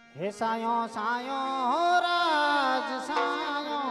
હે સાયો સાયો રાજ સાયો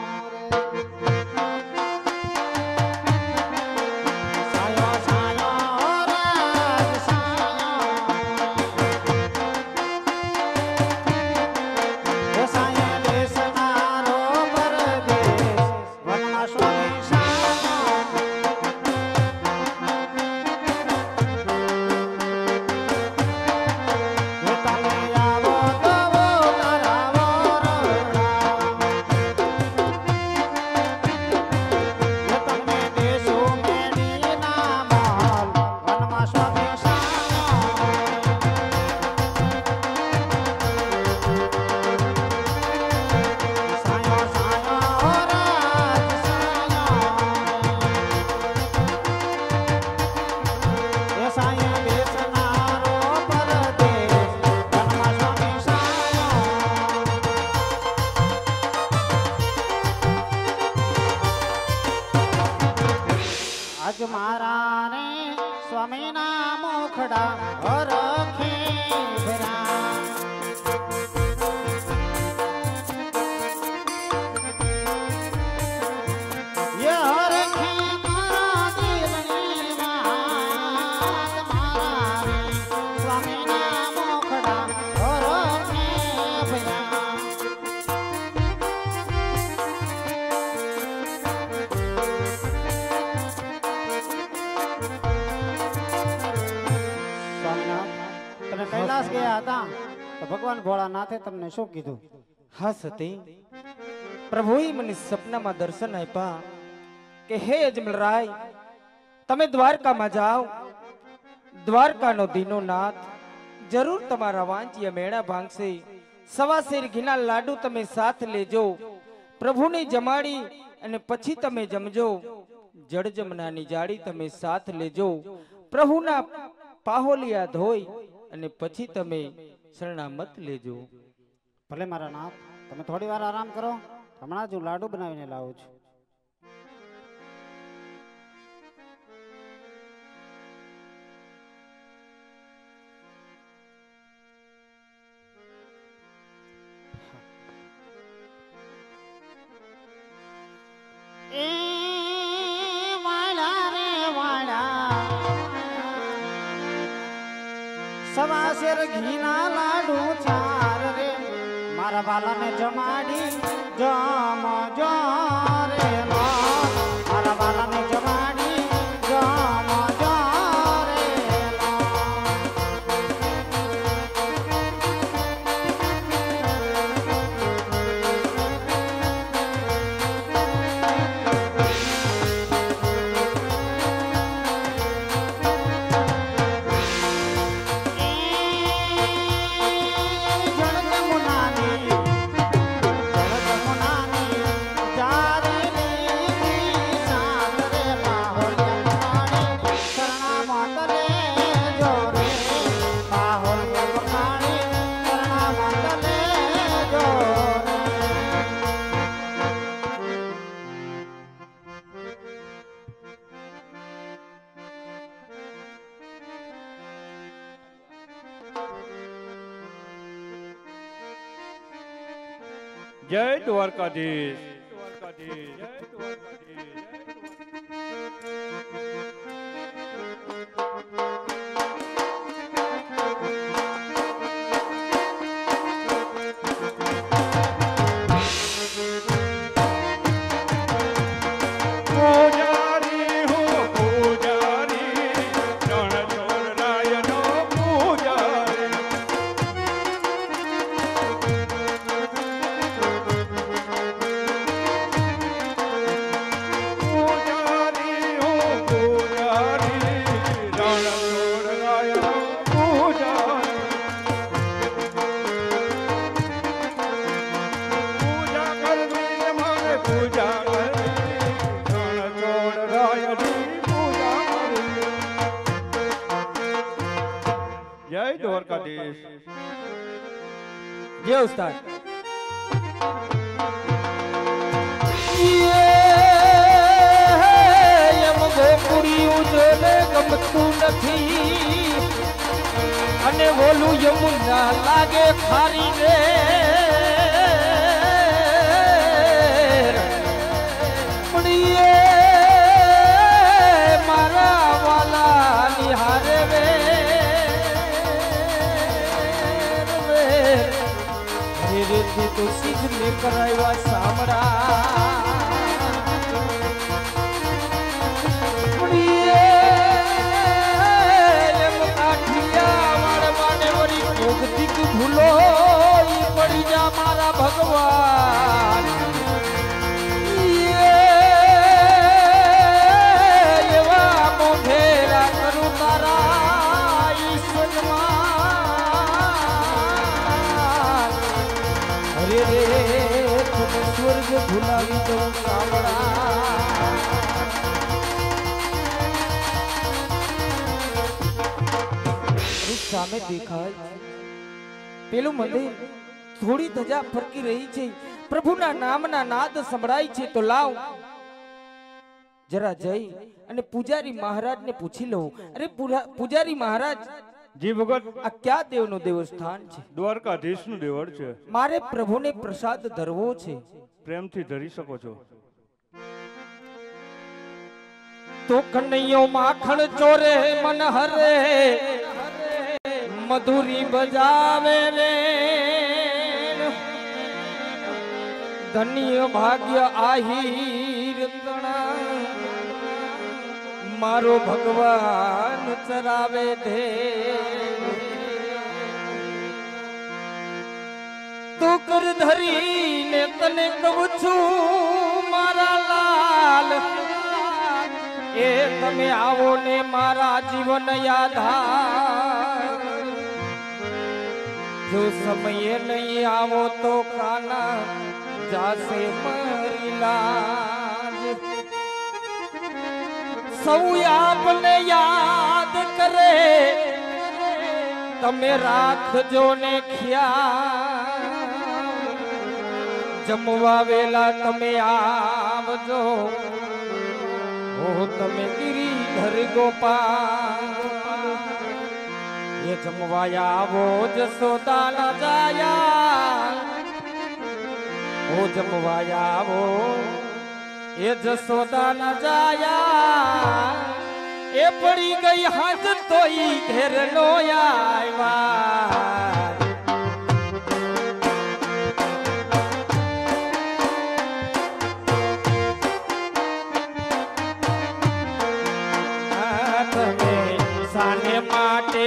મારા રે સ્વામી ના મુખડા હરખે ભરા યે હરખે મારા દિલની વાત મારા રે સ્વામી ના મુખડા હરખે ભરા તમે કૈલાસ ગયા હતા તો ભગવાન ભોળાનાથે તમને શું કીધું? હા સતી, પ્રભુએ મને સપનામાં દર્શન આપ્યા કે હે અજમલરાય, તમે દ્વારકામાં જાઓ, દ્વારકાનો દીનોનાથ જરૂર તમારા વાંચિયા મેળા ભાંગશે, સવાશેર ઘીના લાડુ તમે સાથ લેજો, પ્રભુને જમાડી અને પછી તમે જમજો, જળ જમનાની જાળી તમે સાથ લેજો, પ્રભુના પાહોલિયા ધોઈ અને પછી તમે શરણામત લેજો. ભલે મારા નાથ, તમે થોડી વાર આરામ કરો, હમણાં જ હું લાડુ બનાવીને લાવું છું. સવાશેર ઘીના લાડુ ચાર રે મારા બાલાને જમાડી જમજો રે મારા બાલાને જમાડી જમજો રે જય દ્વારકાધીશ. જય દ્વારકાધીશ. જય ઉસ્તાદ. ગોકુડિયું જોને ગમતું નથી અને ઓલું યમુના લાગે ખારી રે પડીએ મારા વાલા નિહારે રે રે તો સીધ ને કરાવ્યા સામડા ભૂલો પડી જા મારા ભગવાન એવા મોઢેરા કરું તારા ઈશ્વરમાં અરે રે તમે સ્વર્ગ ભૂલાવી દઉં સાંભળા સામે દેખાય પેલું મંદિર થોડી ધજા ફરકી રહી છે પ્રભુના નામના નાદ સંભળાય છે તો લાવ જરા જઈ અને પૂજારી મહારાજને પૂછી લઉં અરે પૂજારી મહારાજ જી ભગત આ ક્યાં દેવનું દેવસ્થાન છે દ્વારકાધીશનું દેવળ છે મારે પ્રભુને પ્રસાદ ધરવો છે પ્રેમથી ધરી શકો છો તો કનૈયો માખણ ચોરે મન હરે મધુરી બજાવે રે ધન્ય ભાગ્ય આહીર મારો ભગવાન ચરાવે દે તો કર ધરીને તને કહું છું મારા લાલ એ તમે આવો ને મારા જીવન યાદ જો સમયે નહીં આવો તો કાના જાશે મારી લાજ સૌ આપને યાદ કરે તમે રાખજો ને ખ્યાલ જમવા વેલા તમે આવજો ઓ તમે ગિરિધર ગોપાલ એ જમવાયા આવો જસોદા ના જાયા ઓ જમવાયા આવો એ જસોદા ના જાયા એ પડી ગઈ હાથ તો ઈ ઘેર નો આવ્યા સાને માટે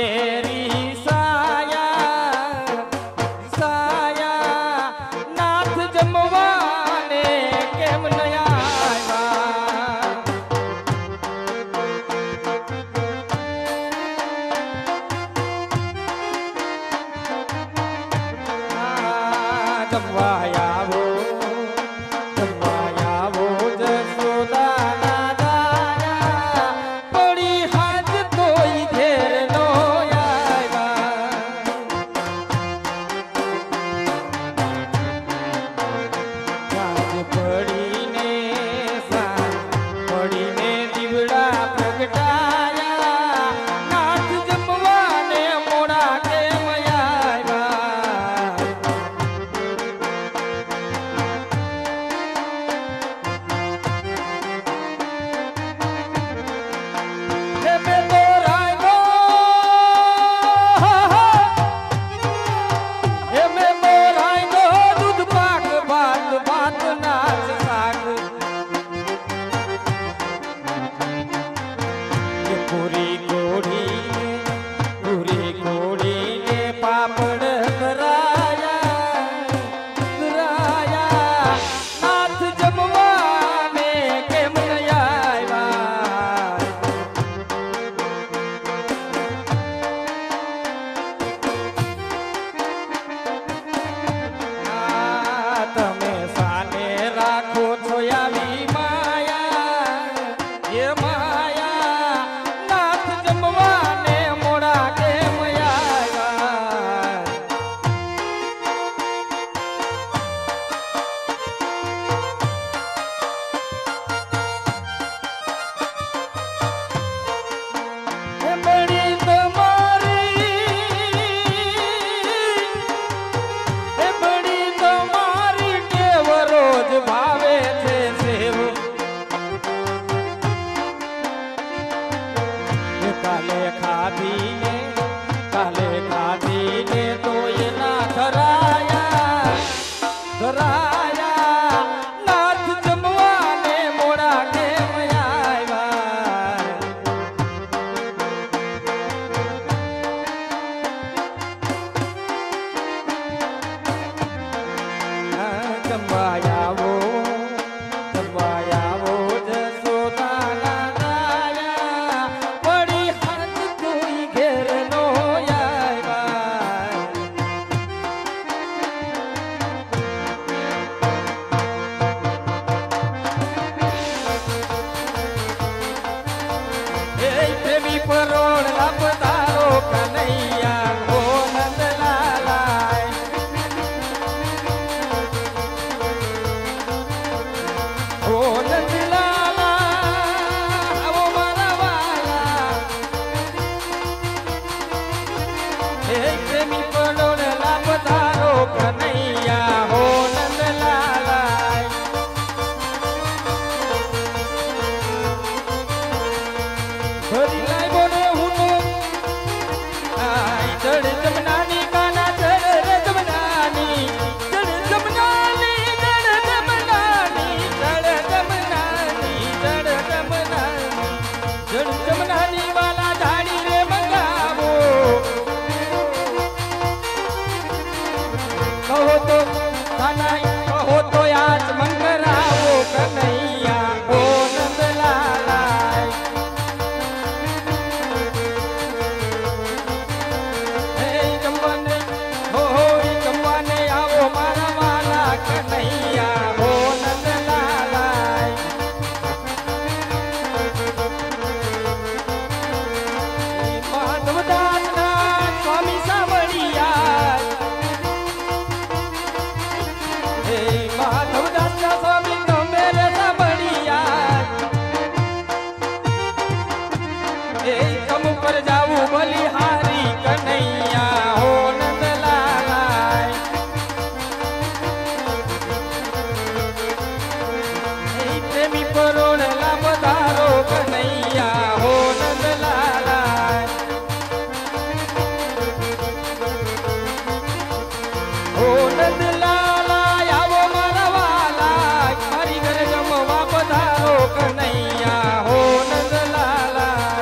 હો નંદલાલા આવો મારા વાલા મારી ઘરે જમવા પધારો કનૈયા હો નંદલાલા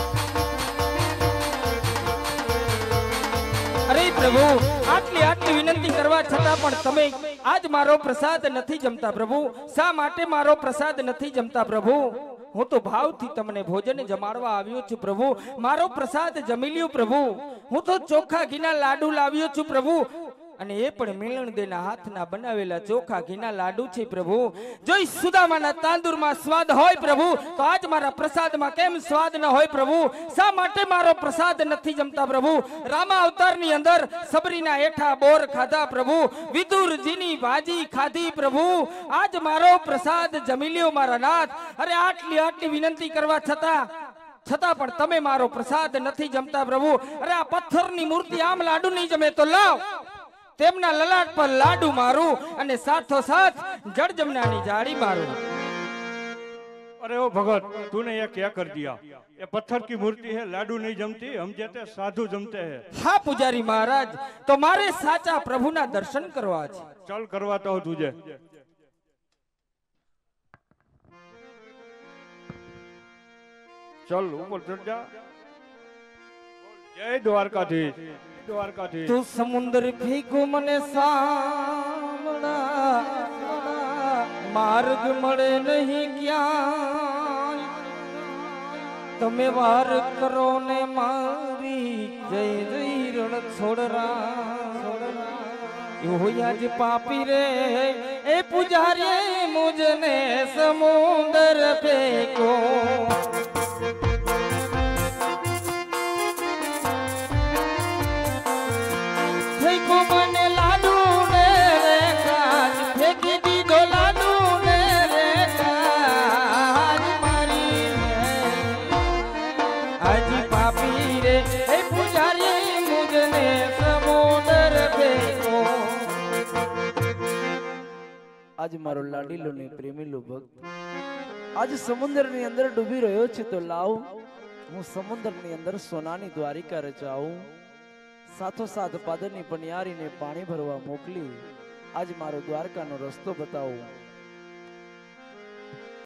અરે પ્રભુ આટલી આટલી વિનંતી કરવા છતાં પણ તમે આજ મારો પ્રસાદ નથી જમતા પ્રભુ શા માટે મારો પ્રસાદ નથી જમતા પ્રભુ હું તો ભાવથી તમને ભોજન જમાડવા આવ્યો છું પ્રભુ મારો પ્રસાદ જમી લ્યો પ્રભુ હું તો ચોખા ઘીના લાડુ લાવ્યો છું પ્રભુ અને એ પણ મિલણ દેના હાથના બનાવેલા ચોખા ઘીના લાડુ છે પ્રભુ જો સુદામાના તાંદુરમાં સ્વાદ હોય પ્રભુ તો આજ મારા પ્રસાદમાં કેમ સ્વાદ ન હોય પ્રભુ શા માટે મારો પ્રસાદ નથી જમતા પ્રભુ રામા અવતારની અંદર સબરીના એઠા બોર ખાધા પ્રભુ વિદુરજીની ભાજી ખાધી પ્રભુ આજ મારો પ્રસાદ જમી લ્યો મારા નાથ અરે આટલી આટલી વિનંતી કરવા છતાં પણ તમે મારો પ્રસાદ નથી જમતા પ્રભુ અરે આ પથ્થરની મૂર્તિ આમ લાડુ નહીં જમે તો લાવ તેમના લલાટ પર લાડુ મારું અને સાથોસાથ જળ જમનાની જાળી મારું अरे ओ भगत तूने ये क्या कर दिया ये पत्थर की मूर्ति है लाडू नहीं जमती हम जैसे साधु जमते हैं हाँ पुजारी महाराज तो मारे साचा प्रभुना दर्शन करवा छे चल करवाता हूँ तुझे चल ऊपर चढ़ जा जय द्वारकाधीश द्वारकाधीश तू समुद्र फीको मने सामड़ा मार्ग मळे नहीं क्या तमे वार करो ने मारी जय जय रण छोड़रा यो आज पापी रे ए पुजारी मुझने समुद्र फेंको મને લાડુ ને રે કાજ ફેંકી દીધો લાડુ ને રે કાજ મારી આજ પાપી રે એ પુજારી મુજને સમુદ્ર ફેંકો આજ મારો લાડીલો ને પ્રેમીલો ભક્ત આજ સમુદ્રની અંદર ડૂબી રહ્યો છે તો લાવ હું સમુદ્રની અંદર સોનાની દ્વારિકા રચાવું સાથોસાથ પાદરની પનિયારીને પાણી ભરવા મોકલી આજ મારો દ્વારકાનો રસ્તો બતાવો